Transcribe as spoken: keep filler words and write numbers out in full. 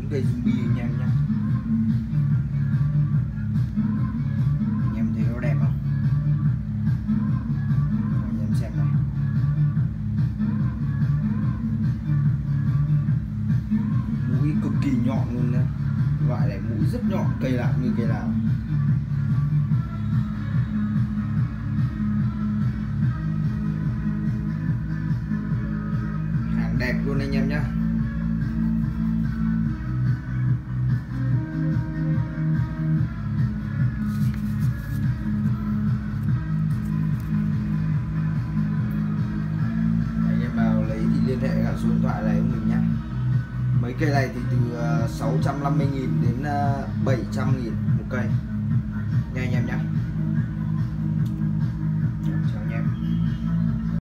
bốn cây zombie anh em nhé. Anh em thấy nó đẹp không? Anh em xem này. Mũi cực kỳ nhọn luôn nha. Loại này mũi rất nhọn, cây nào như cây nào. Hàng đẹp luôn anh em nhé. Anh em nào lấy thì liên hệ cả số điện thoại này của mình nhé. Mấy cây này thì từ sáu trăm năm mươi nghìn đến bảy trăm nghìn một cây.